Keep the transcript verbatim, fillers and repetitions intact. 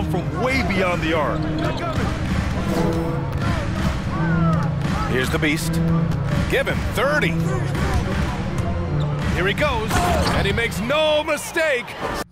come from way beyond the arc. Here's the Beast. Give him thirty. Here he goes, and he makes no mistake.